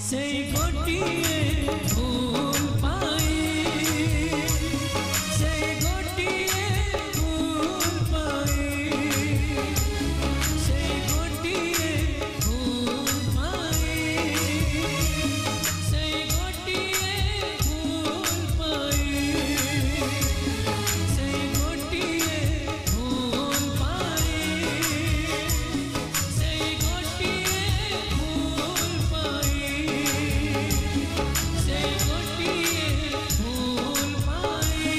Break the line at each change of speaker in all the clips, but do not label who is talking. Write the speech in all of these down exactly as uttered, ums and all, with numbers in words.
से गोटिए फूल पाए से गोटिए फूल पाए से गोटिए फूल पाए से गोटिए फूल पाए से गोटिए फूल पाए से गोटिए फूल पाए से गोटिए फूल पाए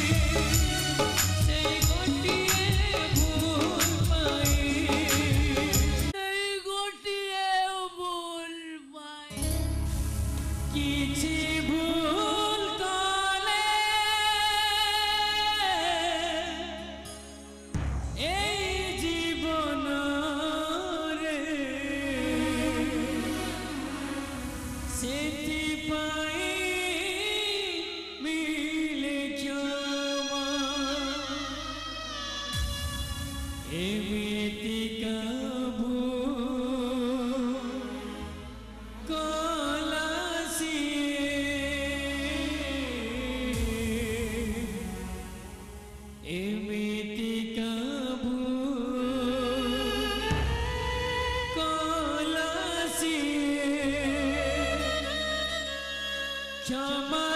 से गोटिए फूल पाए से गोटिए फूल पाए किछि भूल कले এই জীবন রে ସେଥିପାଇଁ ମିଳେ କ୍ଷମା ଏମିତିକା ଭୁଲ କଲା ସିଏ ଏମିତିକା ଭୁଲ କଲା ସିଏ କ୍ଷମା